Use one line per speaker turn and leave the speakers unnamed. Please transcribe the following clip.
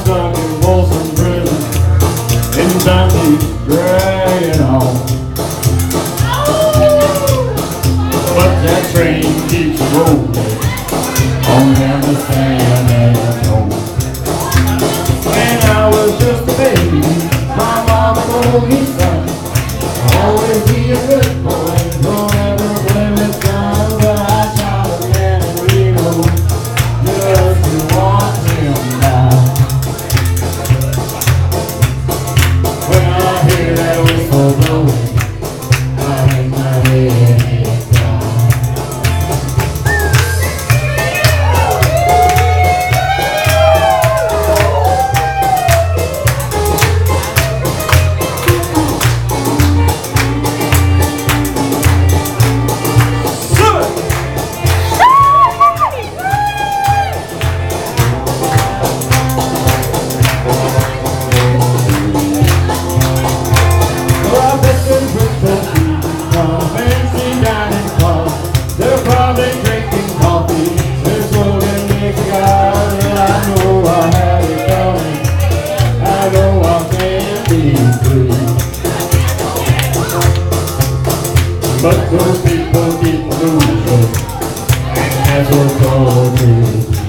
stuck in Folsom prison, and time keeps dragging on. But that train keeps rolling on down the San Antonio. When I was just a baby, my mama told me, son, always be a good boy, don't ever blame his son. But I shot a man in Reno just to watch him die. When I hear that whistle blowing, I hang my head and cry. They're probably drinking coffee, they're smoking cigars, and I know I had it coming, I know I can't be free. But those people keep losing, and that's what's all it is.